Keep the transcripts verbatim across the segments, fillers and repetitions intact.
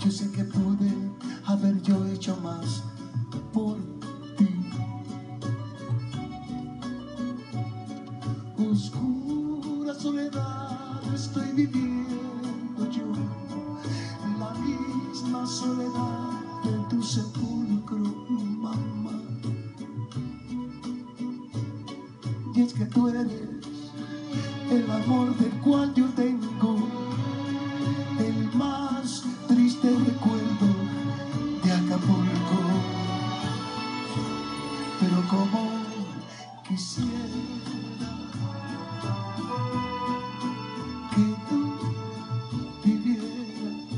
Yo sé que pude haber yo hecho más por ti. Oscura soledad estoy viviendo yo, la misma soledad de tu sepulcro, mamá. Y es que tú eres el amor del cual yo tengo el más triste recuerdo de Acapulco. Pero como quisiera que tú vivieras,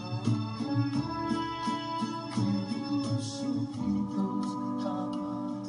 que tus ojitos jamás.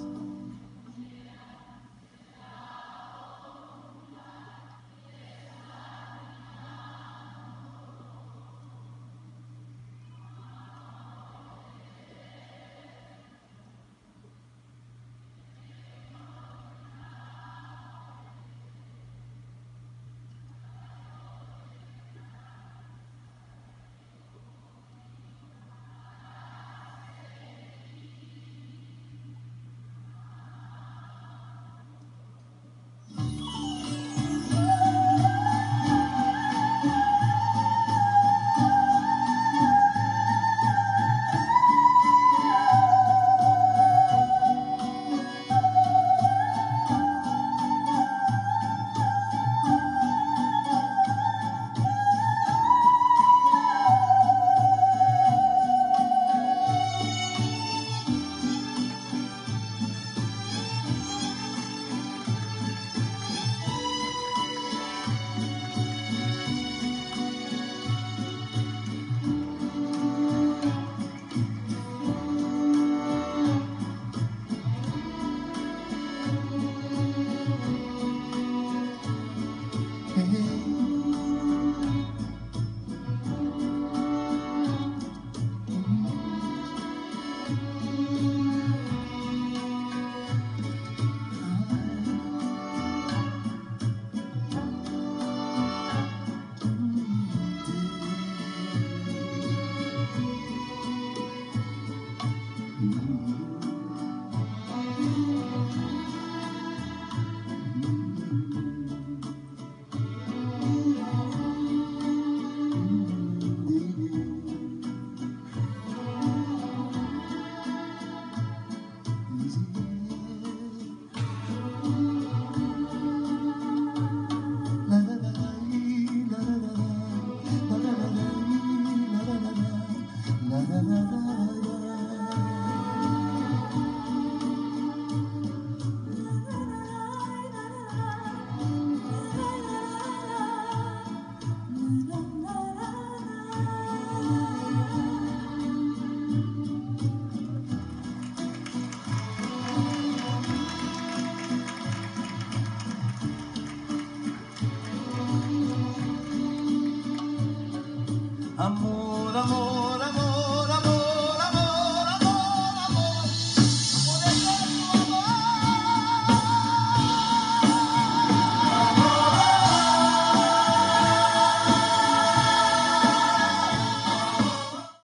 Amor, amor.